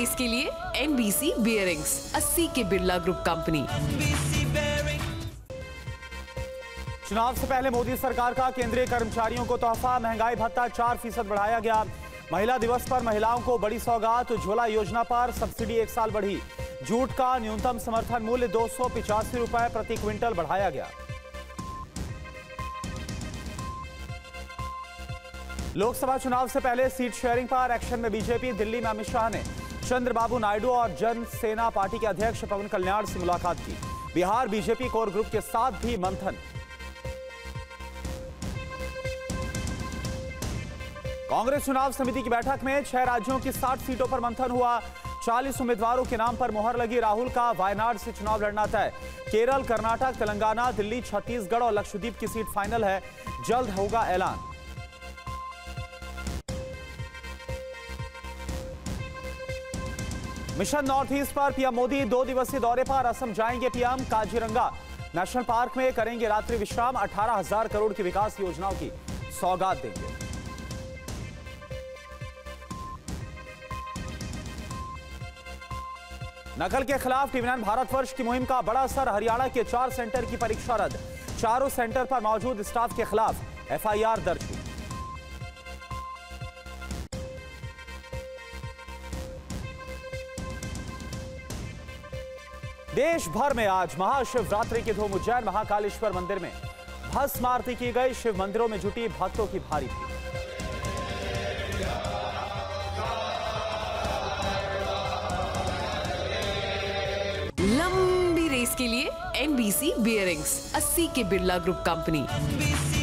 Race के लिए NBC bearings, 80 के बिरला ग्रुप कंपनी। चुनाव से पहले मोदी सरकार का केंद्रीय कर्मचारियों को तोहफा, महंगाई भत्ता 4% बढ़ाया गया। महिला दिवस पर महिलाओं को बड़ी सौगात, उज्ज्वला योजना पर सब्सिडी 1 साल बढ़ी। जूट का न्यूनतम समर्थन मूल्य 285 रुपए प्रति क्विंटल बढ़ाया गया। लोकसभा चुनाव से पहले सीट शेयरिंग पर एक्शन में बीजेपी। दिल्ली में अमित शाह ने चंद्रबाबू नायडू और जन सेना पार्टी के अध्यक्ष पवन कल्याण से मुलाकात की। बिहार बीजेपी कोर ग्रुप के साथ भी मंथन। कांग्रेस चुनाव समिति की बैठक में 6 राज्यों की 60 सीटों पर मंथन हुआ। 40 उम्मीदवारों के नाम पर मुहर लगी। राहुल का वायनाड से चुनाव लड़ना तय। केरल, कर्नाटक, तेलंगाना, दिल्ली, छत्तीसगढ़ और लक्षद्वीप की सीट फाइनल है। जल्द होगा ऐलान। मिशन नॉर्थ ईस्ट पर पीएम मोदी 2 दिवसीय दौरे पर असम जाएंगे। पीएम काजीरंगा नेशनल पार्क में करेंगे रात्रि विश्राम। 18,000 करोड़ की विकास योजनाओं की सौगात देंगे। नकल के खिलाफ टीवी9 भारतवर्ष की मुहिम का बड़ा असर। हरियाणा के 4 सेंटर की परीक्षा रद्द। चारों सेंटर पर मौजूद स्टाफ के खिलाफ FIR दर्ज हुई। देश भर में आज महाशिवरात्रि की धूम। उज्जैन महाकालेश्वर मंदिर में भस्म आरती की गई। शिव मंदिरों में जुटी भक्तों की भारी भीड़। लंबी रेस के लिए NBC बियरिंग्स, 80 के बिरला ग्रुप कंपनी।